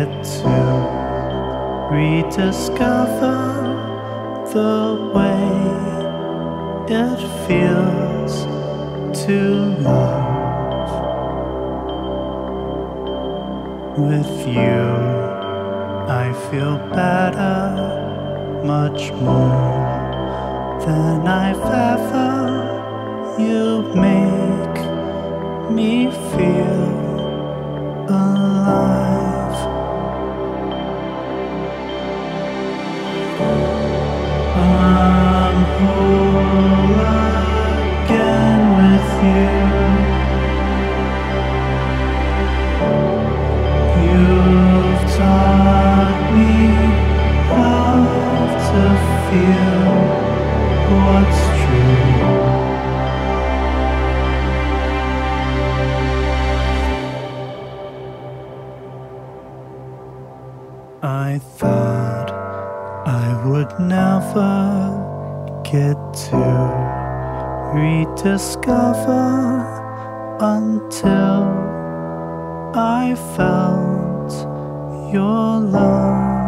get to rediscover the way it feels to love. With you, I feel better, much more than I've ever. You make me feel alive. I'm whole again with you. You've taught me how to feel what's true. I thought I would never get to rediscover until I felt your love.